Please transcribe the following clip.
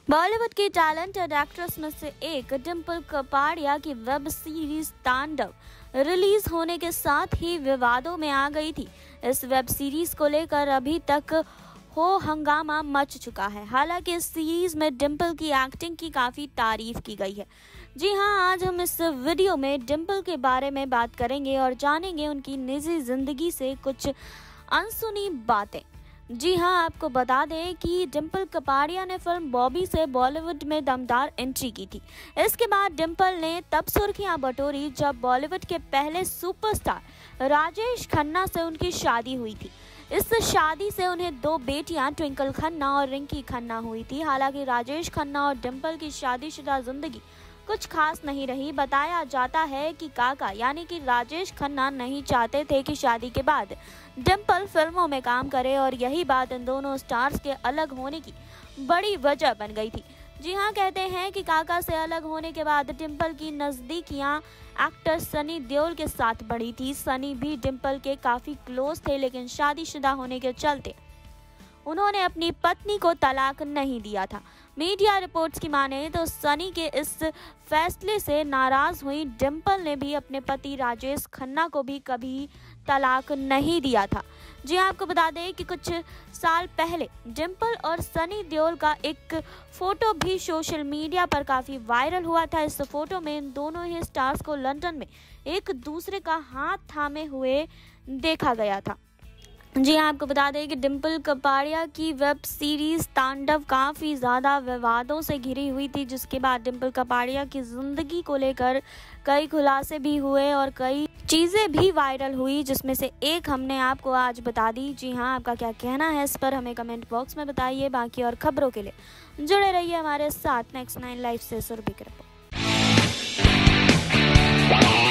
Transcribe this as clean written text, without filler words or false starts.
बॉलीवुड की talented actress में से एक डिंपल कपाड़िया की वेब सीरीज तांडव रिलीज होने के साथ ही विवादों में आ गई थी। इस वेब सीरीज को लेकर अभी तक हो हंगामा मच चुका है। हालांकि इस सीरीज में डिंपल की एक्टिंग की काफी तारीफ की गई है। जी हां, आज हम इस वीडियो में डिंपल के बारे में बात करेंगे और जानेंगे उनकी निजी जिंदगी से कुछ अनसुनी बातें। जी हां, आपको बता दें कि डिंपल कपाड़िया ने फिल्म बॉबी से बॉलीवुड में दमदार एंट्री की थी। इसके बाद डिंपल ने तब सुर्खियां बटोरी जब बॉलीवुड के पहले सुपरस्टार राजेश खन्ना से उनकी शादी हुई थी। इस शादी से उन्हें दो बेटियां ट्विंकल खन्ना और रिंकी खन्ना हुई थी। हालांकि राजेश खन्ना और डिंपल की शादीशुदा जिंदगी कुछ खास नहीं रही। बताया जाता है कि काका यानी कि राजेश खन्ना नहीं चाहते थे कि शादी के बाद डिंपल फिल्मों में काम करे और यही बात इन दोनों स्टार्स के अलग होने की बड़ी वजह बन गई थी। जी हां, कहते हैं कि काका से अलग होने के बाद डिंपल की नजदीकियां एक्टर सनी देओल के साथ बढ़ी थी। सनी भी डिंपल के काफी क्लोज थे, लेकिन शादीशुदा होने के चलते उन्होंने अपनी पत्नी को तलाक नहीं दिया था। मीडिया रिपोर्ट्स की माने तो सनी के इस फैसले से नाराज हुई डिंपल ने भी अपने पति राजेश खन्ना को भी कभी तलाक नहीं दिया था। जी आपको बता दें कि कुछ साल पहले डिंपल और सनी देओल का एक फोटो भी सोशल मीडिया पर काफी वायरल हुआ था। इस फोटो में इन दोनों ही स्टार्स को लंदन में एक दूसरे का हाथ थामे हुए देखा गया था। जी हाँ, आपको बता दें कि डिंपल कपाड़िया की वेब सीरीज तांडव काफ़ी ज़्यादा विवादों से घिरी हुई थी, जिसके बाद डिंपल कपाड़िया की ज़िंदगी को लेकर कई खुलासे भी हुए और कई चीज़ें भी वायरल हुई, जिसमें से एक हमने आपको आज बता दी। जी हाँ, आपका क्या कहना है इस पर हमें कमेंट बॉक्स में बताइए। बाकी और खबरों के लिए जुड़े रहिए हमारे साथ। नेक्स्ट 9 लाइव से सुरभि की रिपोर्ट।